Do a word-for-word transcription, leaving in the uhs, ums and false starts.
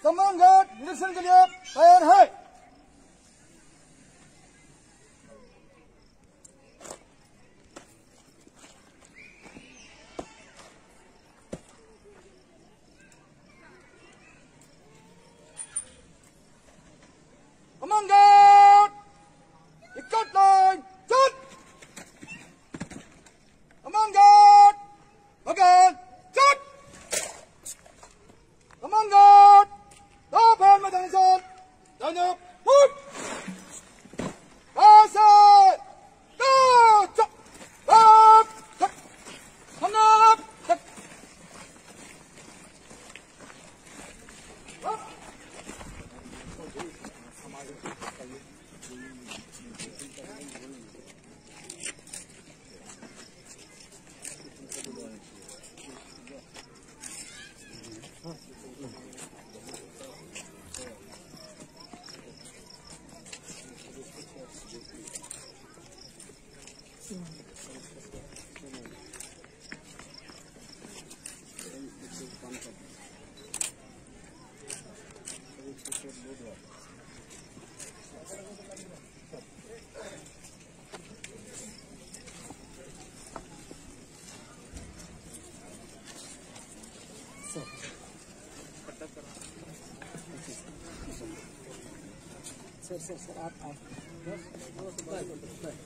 सम्मान घाट निरीक्षण के लिए तैयार है। सम्मान घाट इकट्ठ लाइन चल। सम्मान घाट बगल चल। सम्मान घाट दो फैन में टेंशन दोनों फुट ऐसे दो चल अप चल हम अप चल सर सर सर आप